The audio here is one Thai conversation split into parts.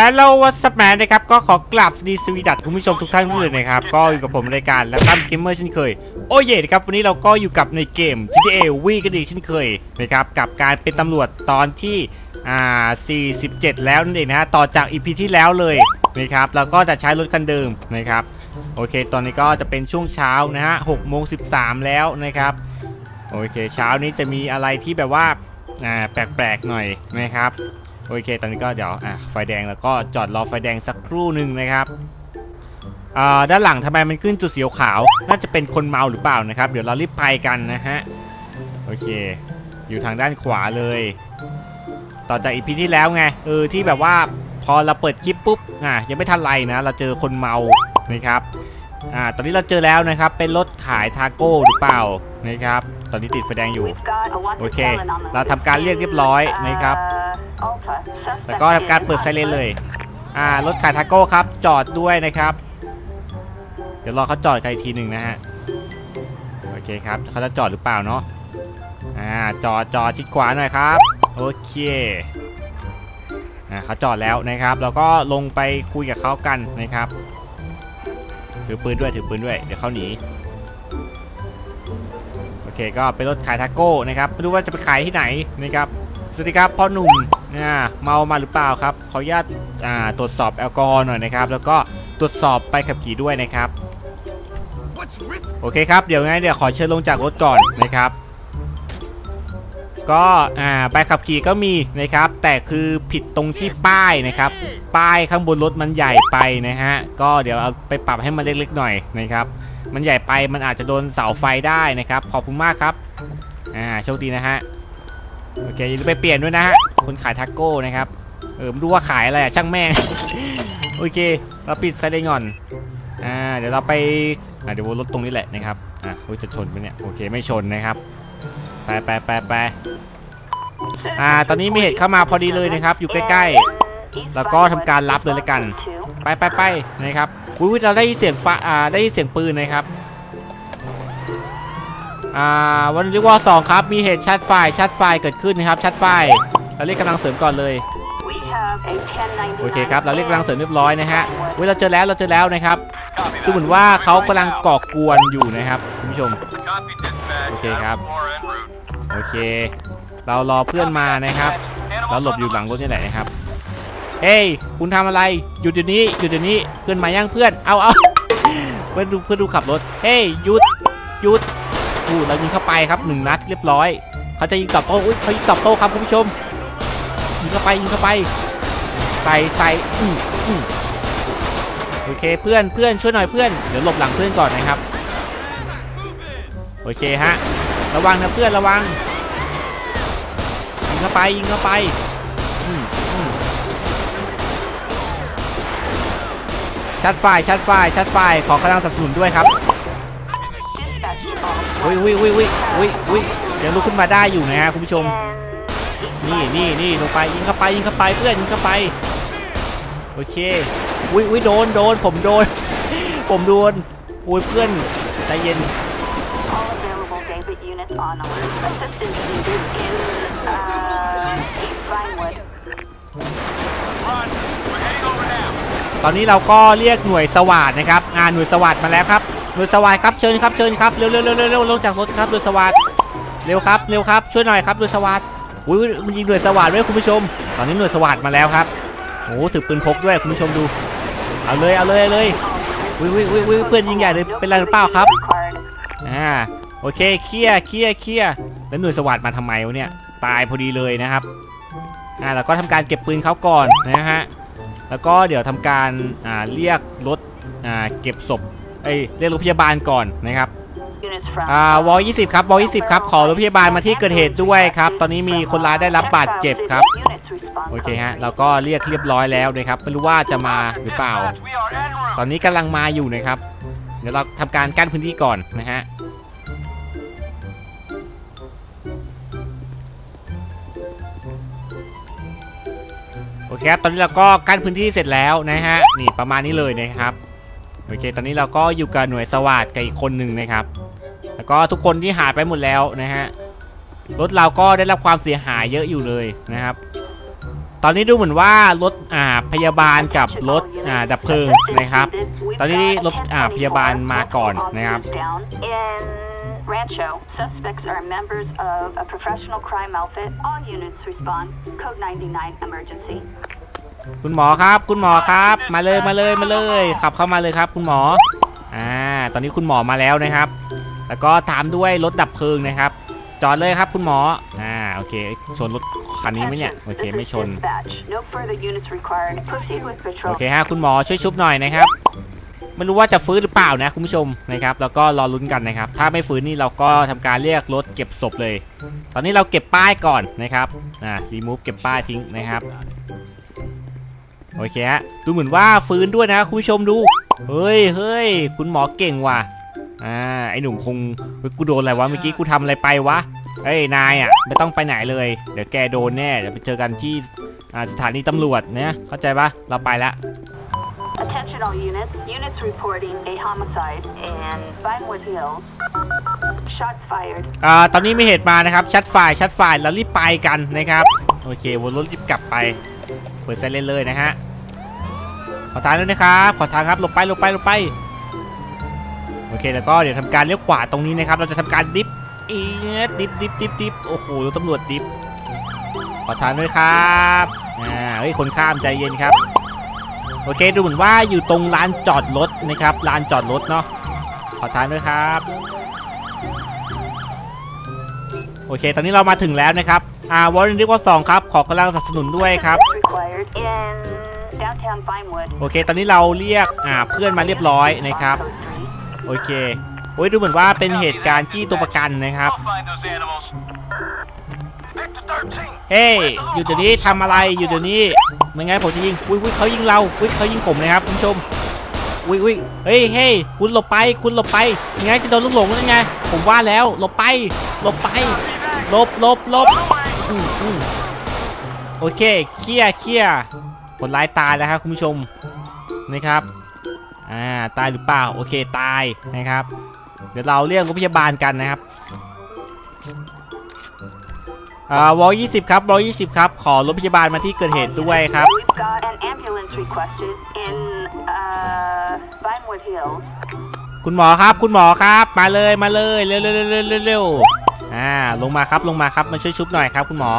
ฮัลโหลวัสแมนนะครับก็ขอกราบสวัสดีคุณผู้ชมทุกท่านเลยนะครับก็อยู่กับผมรายการและตั้มเกมเมอร์เช่นเคยโอ้เย่นะครับวันนี้เราก็อยู่กับในเกม GTA V กันอีกเช่นเคยนะครับกับการเป็นตำรวจตอนที่47แล้วนั่นเองนะต่อจาก EP ที่แล้วเลยนะครับเราก็จะใช้รถคันเดิมนะครับโอเคตอนนี้ก็จะเป็นช่วงเช้านะฮะ6:13แล้วนะครับโอเคเช้านี้จะมีอะไรที่แบบว่าแปลกๆหน่อยนะครับโอเคตอนนี้ก็เดี๋ยวไฟแดงแล้วก็จอดรอไฟแดงสักครู่หนึ่งนะครับด้านหลังทำไมมันขึ้นจุดสีขาวน่าจะเป็นคนเมาหรือเปล่านะครับเดี๋ยวเรารีบไปกันนะฮะโอเคอยู่ทางด้านขวาเลยต่อจากอีพีที่แล้วไงที่แบบว่าพอเราเปิดคลิปปุ๊บยังไม่ทันไรนะเราเจอคนเมานะครับตอนนี้เราเจอแล้วนะครับเป็นรถขายทาโก้หรือเปล่านะครับตอนนี้ติดไฟแดงอยู่โอเคเราทำการเรียกเรียบร้อยนะครับแล้วก็ทำการเปิดไซเรนเลยรถขายทาโก้ครับจอดด้วยนะครับเดี๋ยวรอเขาจอดกันอีกทีหนึ่งนะฮะโอเคครับเขาจะจอดหรือเปล่าเนาะจอดชิดขวาหน่อยครับโอเคเขาจอดแล้วนะครับเราก็ลงไปคุยกับเขากันนะครับถือปืนด้วยเดี๋ยวเขาหนีโอเคก็เป็นรถขายทาโก้นะครับไม่รู้ว่าจะไปขายที่ไหนนะครับสวัสดีครับพ่อหนุ่มเมามาหรือเปล่าครับขออนุญาตตรวจสอบแอลกอฮอล์หน่อยนะครับแล้วก็ตรวจสอบใบขับขี่ด้วยนะครับโอเคครับเดี๋ยวขอเชิญลงจากรถก่อนนะครับก็ใบขับขี่ก็มีนะครับแต่คือผิดตรงที่ป้ายนะครับป้ายข้างบนรถมันใหญ่ไปนะฮะก็เดี๋ยวเอาไปปรับให้มันเล็กๆหน่อยนะครับมันใหญ่ไปมันอาจจะโดนเสาไฟได้นะครับขอบคุณมากครับโชคดีนะฮะโอเคอย่าลืมไปเปลี่ยนด้วยนะฮะคนขายทาโก้นะครับไม่รู้ว่าขายอะไรช่างแม่ง โอเคเราปิดไซเรนก่อนเดี๋ยวเราไปเดี๋ยวรถตรงนี้แหละนะครับจะชนไปเนี่ยโอเคไม่ชนนะครับไปตอนนี้มีเหตุเข้ามาพอดีเลยนะครับอยู่ใกล้ๆแล้วก็ทำการรับเลยละกันไปนะครับเราได้ยินเสียงได้ยินเสียงปืนนะครับวันนี้วอร์2ครับมีเหตุชัดไฟเกิดขึ้นนะครับชัดไฟเราเรียกกำลังเสริมก่อนเลยโอเคครับเราเรียกกำลังเสริมเรียบร้อยนะฮะเราเจอแล้วนะครับดูเหมือนว่าเขากำลังก่อกวนอยู่นะครับคุณผู้ชมโอเคครับโอเคเรารอเพื่อนมานะครับเราหลบอยู่หลังรถนี่แหละนะครับเฮ้ยคุณทำอะไรหยุดเดี๋ยวนี้เพื่อนมาย่างเพื่อนเอาเพื่อนดูขับรถเฮ้ยหยุดเรายิงเข้าไปครับ1 นัดเรียบร้อยเขาจะยิงตอบโต้เขายิงตอบโต้ครับคุณผู้ชมยิงเข้าไปใส่โอเคเพื่อนช่วยหน่อยเพื่อนเดี๋ยวหลบหลังเพื่อนก่อนนะครับโอเคฮะระวังนะเพื่อนระวังยิงเข้าไปชัดไฟขอกำลังสนับสนุนด้วยครับวิเดี๋ยวลุกขึ้นมาได้อยู่นะฮะคุณผู้ชมนี่ลงไปยิงเข้าไปเพื่อนยิงเข้าไปโอเควิโดนผมโดนโอ้ยเพื่อนใจเย็นตอนนี้เราก็เรียกหน่วยสวัสดนะครับหน่วยสวัสดมาแล้วครับหน่วยสวัสดครับเชิญครับเร็วลงจากรถครับหน่วยสวัสดเร็วครับช่วยหน่อยครับหน่วยสวัสดมันยิงหน่วยสวัสดด้วยคุณผู้ชมตอนนี้หน่วยสวัสดมาแล้วครับโอ้ถือปืนพกด้วยคุณผู้ชมดูเอาเลยเพื่อนยิงใหญ่เลยเป็นไรหรือเปล่าครับโอเคเคลียร์แล้วหน่วยสวัสดมาทำไมวะเนี่ยตายพอดีเลยนะครับแล้วก็ทำการเก็บปืนเขาก่อนนะฮะแล้วก็เดี๋ยวทำการเรียกรถเก็บศพเรียกรถพยาบาลก่อนนะครับวอล20ครับขอรถพยาบาลมาที่เกิดเหตุด้วยครับตอนนี้มีคนร้ายได้รับบาดเจ็บครับโอเคฮะเราก็เรียกเรียบร้อยแล้วนะครับไม่รู้ว่าจะมาหรือเปล่าตอนนี้กำลังมาอยู่นะครับเดี๋ยวเราทำการกั้นพื้นที่ก่อนนะฮะโอเคครับตอนนี้เราก็กั้นพื้นที่เสร็จแล้วนะฮะนี่ประมาณนี้เลยนะครับโอเคตอนนี้เราก็อยู่กับหน่วยสวัสดกับอีกคนหนึ่งนะครับแล้วก็ทุกคนที่หายไปหมดแล้วนะฮะรถเราก็ได้รับความเสียหายเยอะอยู่เลยนะครับตอนนี้ดูเหมือนว่ารถพยาบาลกับรถดับเพลิงนะครับตอนนี้รถพยาบาลมาก่อนนะครับ Rancho, suspects are members of a professional crime outfit. All units respond. Code 99 emergency. คุณหมอครับคุณหมอครับมาเลยขับเข้ามาเลยครับคุณหมอตอนนี้คุณหมอมาแล้วนะครับแล้วก็ตามด้วยรถดับเพลิงนะครับจอดเลยครับคุณหมอโอเคชนรถคันนี้ไหมเนี่ยโอเคไม่ชนโอเคฮะคุณหมอช่วยชุบหน่อยนะครับไม่รู้ว่าจะฟื้นหรือเปล่านะคุณผู้ชมนะครับแล้วก็รอลุ้นกันนะครับถ้าไม่ฟื้นนี่เราก็ทำการเรียกรถเก็บศพเลยตอนนี้เราเก็บป้ายก่อนนะครับรีมูฟเก็บป้ายทิ้งนะครับโอเคฮะดูเหมือนว่าฟื้นด้วยนะคุณผู้ชมดูเฮ้ยคุณหมอเก่งว่ะไอหนุ่มคงกูโดนอะไรวะเมื่อกี้กูทำอะไรไปวะเฮ้ยนายไม่ต้องไปไหนเลยเดี๋ยวแกโดนแน่เดี๋ยวไปเจอกันที่สถานีตำรวจเนี่ยเข้าใจปะเราไปละ Attention all units. Units reporting a homicide in Vinewood Hills. Shots fired. ตอนนี้มีเหตุมานะครับชัดไฟแล้วรีบไปกันนะครับโอเควนรถรีบกลับไปเปิดไซเรนเลยนะฮะขอทางด้วยนะครับขอทางครับหลบไปโอเคแล้วก็เดี๋ยวทำการเลี้ยวขวาตรงนี้นะครับเราจะทำการดิฟดิฟโอ้โหตำรวจดิฟขอทางด้วยครับเฮ้ยคนข้ามใจเย็นครับโอเคดูเหมือนว่าอยู่ตรงลานจอดรถนะครับลานจอดรถเนาะขอทางด้วยครับโอเคตอนนี้เรามาถึงแล้วนะครับวอร์เรนดิว2ครับขอกำลังสนับสนุนด้วยครับโอเคตอนนี้เราเรียกเพื่อนมาเรียบร้อยนะครับโอเคดูเหมือนว่าเป็นเหตุการณ์ที่ตัวประกันนะครับเฮ้ยอยู่เดี๋ยวนี้ทำอะไรอยู่เดี๋ยวนี้ไม่งั้นผมจะยิงเขายิงเราเขายิงผมนะครับคุณผู้ชมเฮ้ยคุณหลบไปงั้นจะโดนลูกหลงยังไงผมว่าแล้วหลบไปหลบโอเคเคลียร์คนร้ายตายแล้วครับคุณผู้ชมนะครับตายหรือเปล่าโอเคตายนะครับเดี๋ยวเราเรียกรถพยาบาลกันนะครับวอ20ครับครับขอรถพยาบาลมาที่เกิดเหตุด้วยครับคุณหมอครับมาเลยเร็วลงมาครับมาช่วยชุบหน่อยครับคุณหมอ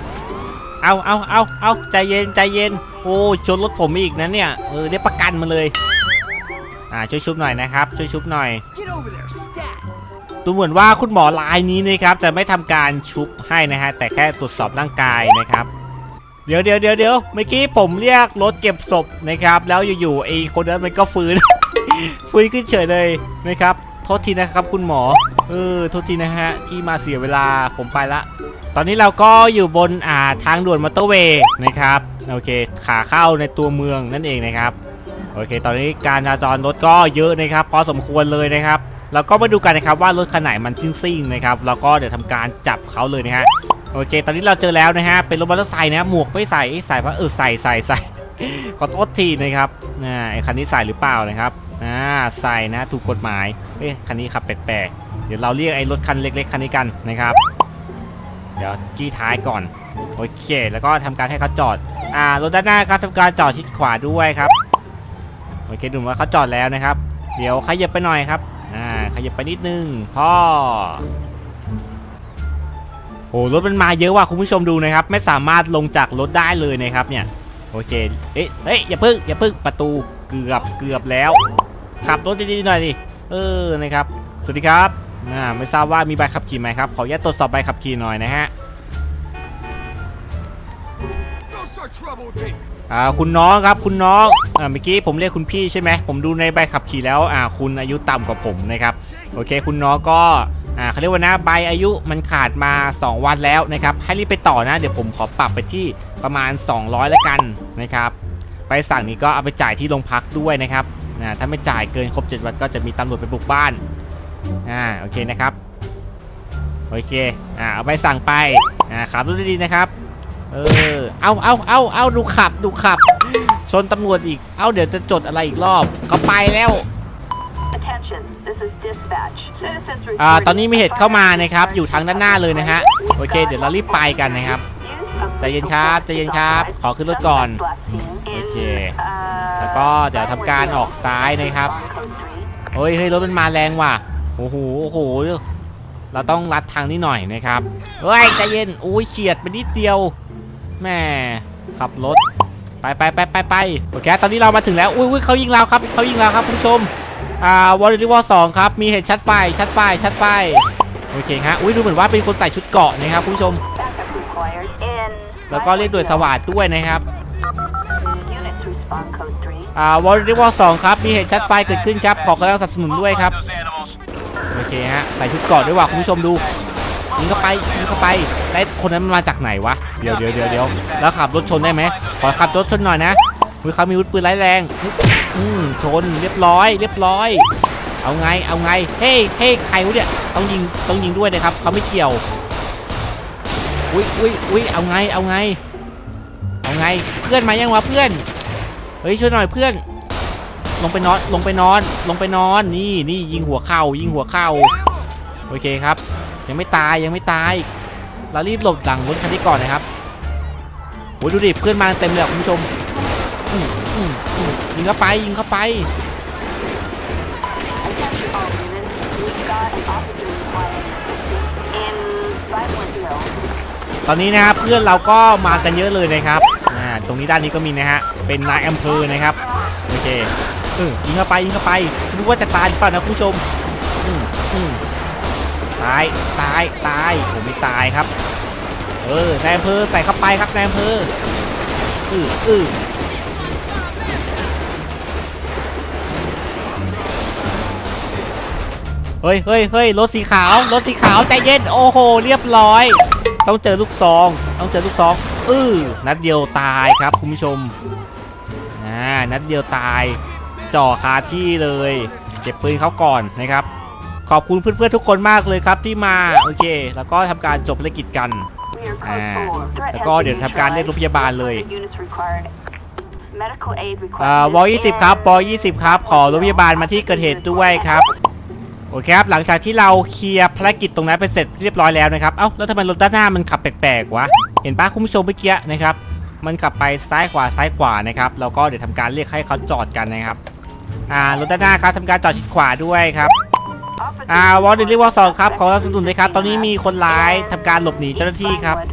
เอาใจเย็นโอ้ชนรถผมอีกนะเนี่ยเรียกประกันมาเลยช่วยชุบหน่อยนะครับช่วยชุบหน่อยดูเหมือนว่าคุณหมอรายนี้นะครับจะไม่ทำการชุบให้นะฮะแต่แค่ตรวจสอบร่างกายนะครับเดี๋ยวเมื่อกี้ผมเรียกรถเก็บศพนะครับแล้วอยู่ๆไอ้คนนั้นมันก็ฟื้น ขึ้นเฉยเลยนะครับโทษทีนะครับคุณหมอโทษทีนะฮะที่มาเสียเวลาผมไปละตอนนี้เราก็อยู่บนทางด่วนมอเตอร์เวย์นะครับโอเคขาเข้าในตัวเมืองนั่นเองนะครับโอเคตอนนี้การจราจรรถก็เยอะนะครับพอสมควรเลยนะครับเราก็มาดูกันนะครับว่ารถคันไหนมันซิ่งนะครับแล้วก็เดี๋ยวทำการจับเขาเลยนะฮะโอเคตอนนี้เราเจอแล้วนะฮะเป็นรถมอเตอร์ไซค์นะหมวกไม่ใส่ปะใส่ขอโทษทีนะครับไอ้คันนี้ใส่หรือเปล่านะครับใส่นะถูกกฎหมายคันนี้ขับแปลกๆเดี๋ยวเราเรียกไอ้รถคันเล็กๆคันนี้กันนะครับเดี๋ยวจี้ท้ายก่อนโอเคแล้วก็ทำการให้เขาจอดรถด้านหน้าครับทำการจอดชิดขวาด้วยครับโอเคดูว่าเขาจอดแล้วนะครับเดี๋ยวขยับไปหน่อยครับขยับไปนิดนึงพ่อโอ้รถมันมาเยอะว่ะคุณผู้ชมดูนะครับไม่สามารถลงจากรถได้เลยนะครับเนี่ยโอเคอย่าพึ่งประตูเกือบแล้วขับรถดีๆหน่อยดินะครับสวัสดีครับไม่ทราบว่ามีใบขับขี่ไหมครับขออนุญาตตรวจสอบใบขับขี่หน่อยนะฮะคุณน้องครับคุณน้องเมื่อกี้ผมเรียกคุณพี่ใช่ไหมผมดูในใบขับขี่แล้วคุณอายุต่ำกว่าผมนะครับโอเคคุณน้องก็เขาเรียกว่านะใบอายุมันขาดมา2วันแล้วนะครับให้รีบไปต่อนะเดี๋ยวผมขอปรับไปที่ประมาณ200แล้วกันนะครับไปสั่งนี้ก็เอาไปจ่ายที่โรงพักด้วยนะครับถ้าไม่จ่ายเกินครบ7วันก็จะมีตำรวจไปบุกบ้านโอเคนะครับโอเคเอาไปสั่งไปขับรถดีๆนะครับเอาดูขับชนตำรวจอีกเดี๋ยวจะจดอะไรอีกรอบเขาไปแล้วตอนนี้มีเหตุเข้ามานะครับอยู่ทางด้านหน้าเลยนะฮะโอเคเดี๋ยวเรารีบไปกันนะครับใจเย็นครับใจเย็นครับขอขึ้นรถก่อนโอเคแล้วก็เดี๋ยวทำการออกซ้ายนะครับเฮ้ยรถมันมาแรงว่ะโอ้โหเราต้องลัดทางนี้หน่อยนะครับเฮ้ยใจเย็นโอ้ยเฉียดไปนิดเดียวแม่ขับรถไปโอเคตอนนี้เรามาถึงแล้วอุ้ยเขายิงเราครับคุณผู้ชมวอลเลย์บอล2ครับมีเหตุชัดไฟโอเคฮะอุ้ยดูเหมือนว่าเป็นคนใส่ชุดเกราะนะครับคุณผู้ชมแล้วก็เรียกหน่วยสวัสดิ์ด้วยนะครับวอลเลย์บอล2ครับมีเหตุชัดไฟเกิดขึ้นครับขอกำลังสนับสนุนด้วยครับโอเคฮะใส่ชุดเกราะด้วยว่ะคุณผู้ชมดูยิงเข้าไปแล้วคนนั้นมันมาจากไหนวะเดี๋ยวแล้วขับรถชนได้ไหมขอขับรถชนหน่อยนะเขามีอาวุธปืนร้ายแรงชนเรียบร้อยเอาไงเฮ้ใครวะเนี่ยต้องยิงด้วยนะครับเขาไม่เกี่ยวอุ้ยเอาไงเพื่อนมายังวะเพื่อนเฮ้ยช่วยหน่อยเพื่อนลงไปนอนนี่ยิงหัวเข่าโอเคครับยังไม่ตายเรารีบหลบหลังรถคันนี้ก่อนนะครับโอ้ยดูดิเพื่อนมาเต็มเลยคุณผู้ชมยิงเข้าไปตอนนี้นะครับเพื่อนเราก็มากันเยอะเลยนะครับตรงนี้ด้านนี้ก็มีนะฮะเป็นนายอำเภอนะครับโอเคยิงเข้าไปรู้ว่าจะตายหรือเปล่านะคุณผู้ชมตายผมไม่ตายครับนายอำเภอใส่เข้าไปครับนายอำเภอเฮ้ยรถสีขาวใจเย็นโอ้โหเรียบร้อยต้องเจอลูกซองนัดเดียวตายครับคุณผู้ชมนัดเดียวตายจ่อคาที่เลยเก็บปืนเขาก่อนนะครับขอบคุณเพื่อนๆทุกคนมากเลยครับที่มาโอเคแล้วก็ทำการจบภารกิจกันแล้วก็เดี๋ยวทำการเรียกรถพยาบาลเลยวอ20ครับครับขอรถพยาบาลมาที่เกิดเหตุด้วยครับโอเคครับหลังจากที่เราเคลียร์ภารกิจตรงนั้นไปเสร็จเรียบร้อยแล้วนะครับแล้วทำไมรถด้านหน้ามันขับแปลกๆวะเห็นปะคุณผู้ชมเมื่อกี้นะครับมันขับไปซ้ายขวานะครับแล้วก็เดี๋ยวทำการเรียกให้เขาจอดกันนะครับรถด้านหน้าครับทำการจอดชิดขวาด้วยครับวอลเลย์บอล2ครับขอรับสนุนเลยครับตอนนี้มีคนร้ายทำการหลบหนีเจ้าหน้าที่ครับ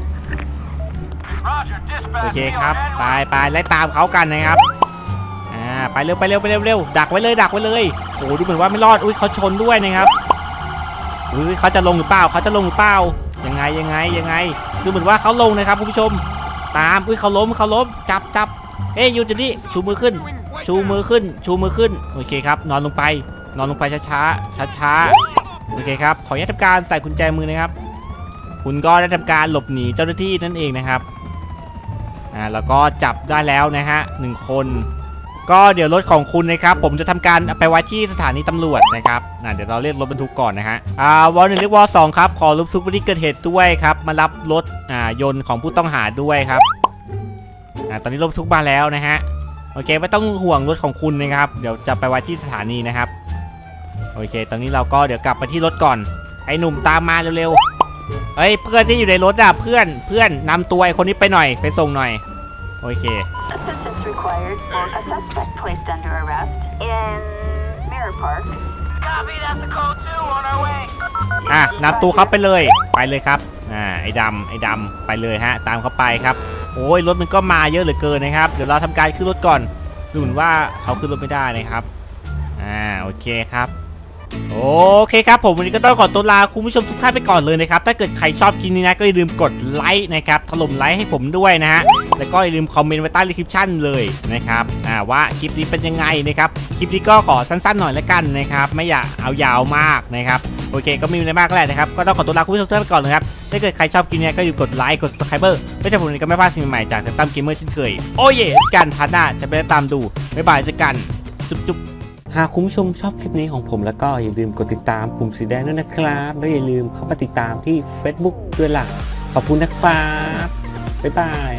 โอเคครับไปไล่ตามเขากันนะครับไปเร็วดักไว้เลยโอ้ดูเหมือนว่าไม่รอดอุ้ยเขาชนด้วยนะครับอุ้ยเขาจะลงหรือเปล่ายังไงดูเหมือนว่าเขาลงนะครับคุณผู้ชมตามอุ้ยเขาล้มจับเฮ้ยหยุดนี่ชูมือขึ้นโอเคครับนอนลงไปช้าโอเคครับขออนุญาตทำการใส่กุญแจมือนะครับคุณก็ได้ทำการหลบหนีเจ้าหน้าที่นั่นเองนะครับแล้วก็จับได้แล้วนะฮะ1 คนก็เดี๋ยวรถของคุณนะครับผมจะทำการไปไว้ที่สถานีตำรวจนะครับเดี๋ยวเราเรียกรถบรรทุกก่อนนะฮะวอล1เรียกวอล2ครับขอรถบรรทุกไปที่เกิดเหตุด้วยครับมารับรถยนต์ของผู้ต้องหาด้วยครับตอนนี้รถบรรทุกมาแล้วนะฮะโอเคไม่ต้องห่วงรถของคุณนะครับเดี๋ยวจะไปไว้ที่สถานีนะครับโอเคตอนนี้เราก็เดี๋ยวกลับไปที่รถก่อนไอ้หนุ่มตามมาเร็วๆเฮ้ยเพื่อนที่อยู่ในรถเพื่อนนำตัวไอ้คนนี้ไปหน่อยไปส่งหน่อยโอเคนำตัวเขาไปเลยครับไอ้ดำไปเลยฮะตามเขาไปครับโอ้ยรถมันก็มาเยอะเหลือเกินนะครับเดี๋ยวเราทำการขึ้นรถก่อนดูเหมือนว่าเขาขึ้นรถไม่ได้นะครับโอเคครับโอเคครับผมวันนี้ก็ต้องขอตัวลาคุณผู้ชมทุกท่านไปก่อนเลยนะครับถ้าเกิดใครชอบคลิปนี้นะก็อย่าลืมกดไลค์นะครับถล่มไลค์ให้ผมด้วยนะฮะแล้วก็อย่าลืมคอมเมนต์ไว้ใต้ดีสคริปชั่นเลยนะครับว่าคลิปนี้เป็นยังไงนะครับคลิปนี้ก็ขอสั้นๆหน่อยแล้วกันนะครับไม่อยากเอายาวมากนะครับโอเคก็ไม่มีอะไรมากแล้วนะครับก็ต้องขอตัวลาคุณผู้ชมทุกท่านไปก่อนเลยครับถ้าเกิดใครชอบคลิปนี้ก็อย่าลืมกดไลค์กด subscribe เพื่อจะผมก็ไม่พลาดสิ่งใหม่ๆจากตั้มเกมเมอร์เช่นเคยโอ้ยกันพาร์ทหน้าจะไปตามดูบ๊ายบายเจอกันจุ๊บหากคุณผู้ชมชอบคลิปนี้ของผมแล้วก็อย่าลืมกดติดตามปุ่มสีแดงด้วยนะครับแล้วอย่าลืมเข้ามาติดตามที่ Facebook ด้วยล่ะขอบคุณนะครับบ๊ายบาย